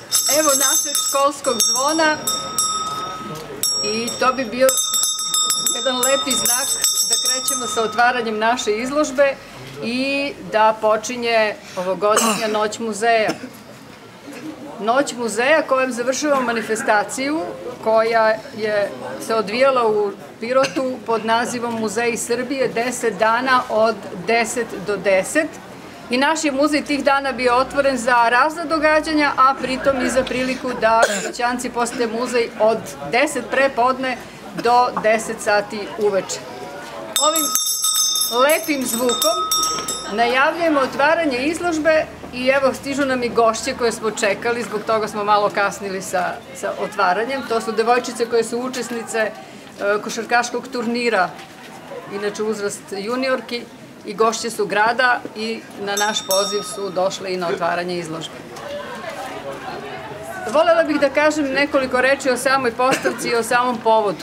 evo našeg školskog zvona i to bi bio jedan lepi znak da krećemo sa otvaranjem naše izložbe i da počinje ovogodišnja Noć muzeja. Noć muzeja kojom završavamo manifestaciju koja se odvijala u Pirotu pod nazivom Muzeji Srbije 10 dana od 10 do 10. I naš je muzej tih dana bio otvoren za razna događanja, a pritom i za priliku da Piroćanci posete muzej od 10 pre podne do 10 sati uveče. Ovim lepim zvukom najavljujemo otvaranje izložbe i evo stižu nam i gošće koje smo čekali, zbog toga smo malo kasnili sa otvaranjem. To su devojčice koje su učesnice košarkaškog turnira, inače uzrast juniorki, i gošće su grada i na naš poziv su došle i na otvaranje izložbe. Volela bih da kažem nekoliko reči o samoj postavci i o samom povodu.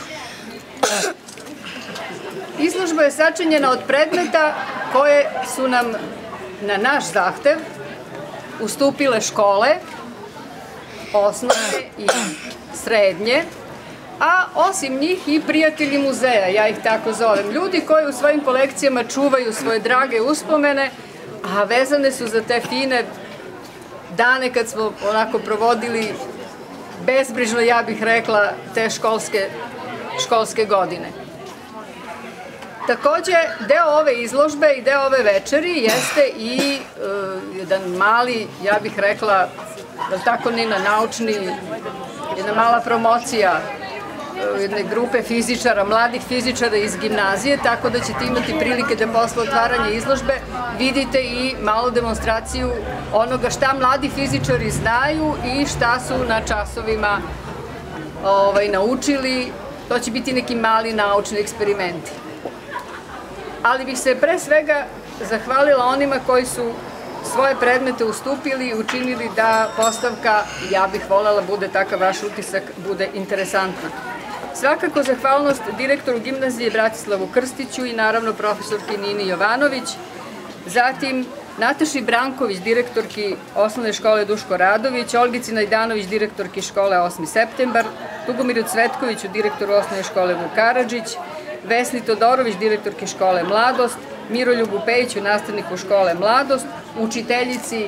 Izložba je sačinjena od predmeta koje su nam na naš zahtev ustupile škole, osnovne i srednje, a osim njih i prijatelji muzeja, ja ih tako zovem. Ljudi koji u svojim kolekcijama čuvaju svoje drage uspomene, a vezane su za te fine dane kad smo onako provodili bezbrižno, ja bih rekla, te školske godine. Takođe, deo ove izložbe i deo ove večeri jeste i jedan mali, ja bih rekla, da tako Nina, naučni, jedna mala promocija jedne grupe fizičara, mladih fizičara iz gimnazije, tako da ćete imati prilike da posle otvaranja izložbe vidite i malu demonstraciju onoga šta mladi fizičari znaju i šta su na časovima naučili. To će biti neki mali naučni eksperimenti. Ali bih se pre svega zahvalila onima koji su svoje predmete ustupili i učinili da postavka, ja bih voljela bude takav vaš utisak, bude interesantna. Svakako zahvalnost direktoru gimnazije Bratislavu Krstiću i naravno profesorki Nini Jovanović, zatim Nataši Branković, direktorki osnovne škole Duško Radović, Olgici Najdanović, direktorki škole 8. septembar, Tugomiru Cvetkoviću, direktoru osnovne škole Vuk Karadžić, Vesni Todorović, direktorki škole Mladost, Miroljubu Pejiću, nastavniku škole Mladost, učiteljici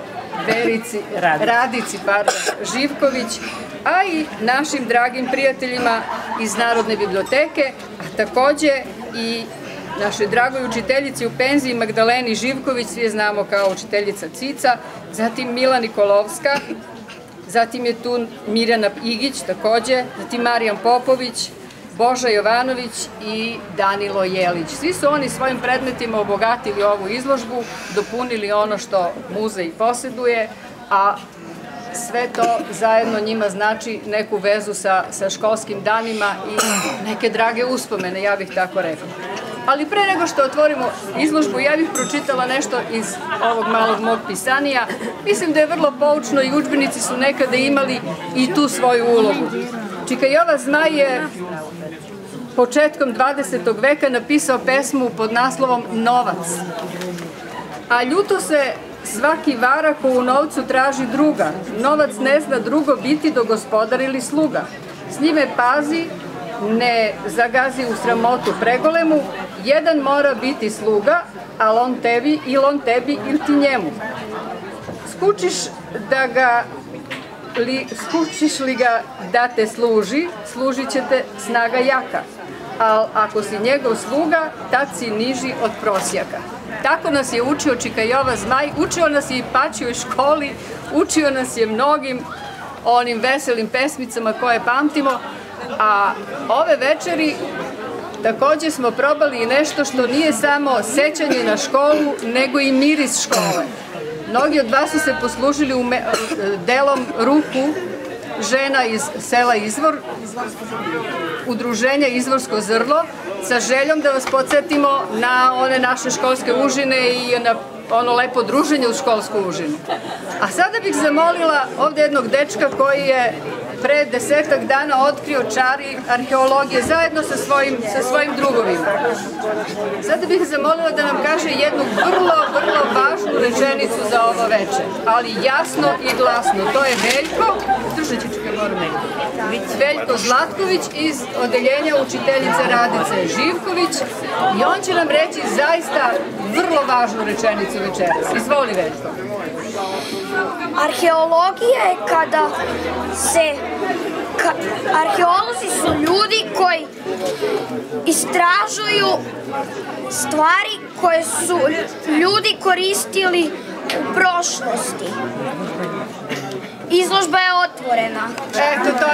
Radici Živković, a i našim dragim prijateljima iz Narodne biblioteke, a takođe i našoj dragoj učiteljici u penziji Magdaleni Živković, svi je znamo kao učiteljica Cica, zatim Mila Nikolovska, zatim je tu Mirjana Igić takođe, zatim Marijan Popović, Boža Jovanović i Danilo Jelić. Svi su oni svojim predmetima obogatili ovu izložbu, dopunili ono što muzej poseduje, a sve to zajedno njima znači neku vezu sa školskim danima i neke drage uspomene, ja bih tako rekla. Ali pre nego što otvorimo izložbu, ja bih pročitala nešto iz ovog malog mog pisanija. Mislim da je vrlo poučno i udžbenici su nekada imali i tu svoju ulogu. Čika Jova Zmaj je početkom 20. veka napisao pesmu pod naslovom Novac. A ljuto se svaki vara ko u novcu traži druga. Novac ne zna drugo biti do gospodar ili sluga. S njime pazi, ne zagazi u sramotu pregolemu. Jedan mora biti sluga, ali on tebi ili on tebi ili ti njemu. Skučiš li ga da te služi, služit će te snaga jaka. Ali ako si njegov sluga, tad si niži od prosjaka. Tako nas je učio Čika Jova Zmaj, učio nas je i Pačijoj školi, učio nas je mnogim onim veselim pesmicama koje pamtimo, a ove večeri takođe smo probali i nešto što nije samo sećanje na školu, nego i miris škole. Mnogi od vas su se poslužili delom ruku žena iz sela Izvor, udruženja Izvorsko zrlo, sa željom da vas podsjetimo na one naše školske užine i na ono lepo druženje uz školsku užinu. A sada bih zamolila ovde jednog dečka koji je pre 10-ak dana otkrio čari arheologije zajedno sa svojim drugovima. Sada bih zamolila da nam kaže jednu vrlo važnu rečenicu za ovo veče, ali jasno i glasno. To je Veljko Zlatković iz odeljenja učiteljice Radice Živković i on će nam reći zaista vrlo važnu rečenicu večeras. Izvoli, Veljko. Arheologija je kada se... Arheolozi su ljudi koji istražuju stvari koje su ljudi koristili u prošlosti. Izložba je otvorena. Eto, to